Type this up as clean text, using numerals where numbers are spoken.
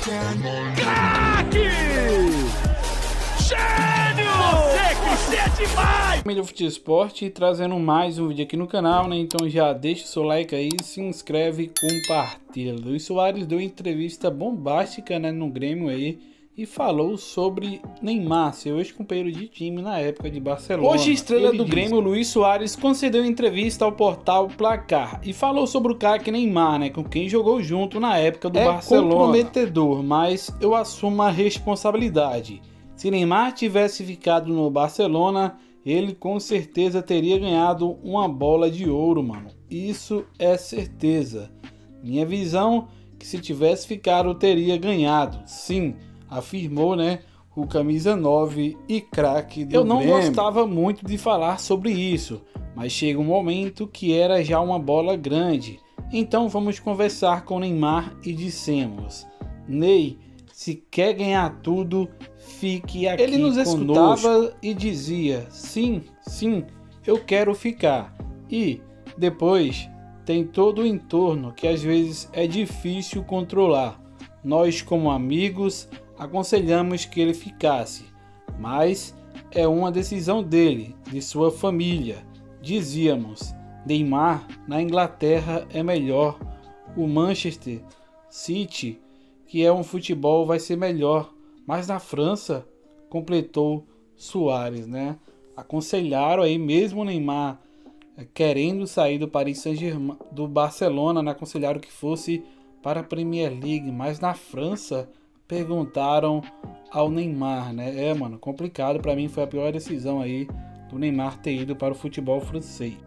Craque! Gênio! Você é demais! Família Futebol Esporte, trazendo mais um vídeo aqui no canal, né? Então já deixa o seu like aí, se inscreve e compartilha. Luis Soares deu entrevista bombástica, né, no Grêmio aí e falou sobre Neymar, seu ex-companheiro de time na época de Barcelona. Hoje, estrela do Grêmio, Luis Soares, concedeu entrevista ao portal Placar e falou sobre o craque Neymar, né, com quem jogou junto na época do Barcelona. É comprometedor, mas eu assumo a responsabilidade. Se Neymar tivesse ficado no Barcelona, ele com certeza teria ganhado uma bola de ouro, mano. Isso é certeza. Minha visão é que se tivesse ficado, teria ganhado. Sim, afirmou, né, o camisa 9 e craque do Grêmio. Eu não gostava muito de falar sobre isso, mas chega um momento que era já uma bola grande. Então vamos conversar com Neymar e dissemos: Ney, se quer ganhar tudo, fique aqui. Ele nos escutava e dizia: sim, eu quero ficar. E depois tem todo o entorno que às vezes é difícil controlar. Nós, como amigos, aconselhamos que ele ficasse, mas é uma decisão dele, de sua família. Dizíamos: Neymar na Inglaterra é melhor, o Manchester City, que é um futebol, vai ser melhor, mas na França, completou Soares, né? Aconselharam aí mesmo o Neymar querendo sair do Paris Saint-Germain, do Barcelona, né? Aconselharam que fosse para a Premier League, mas na França perguntaram ao Neymar, né? Mano, complicado. Para mim foi a pior decisão aí do Neymar ter ido para o futebol francês.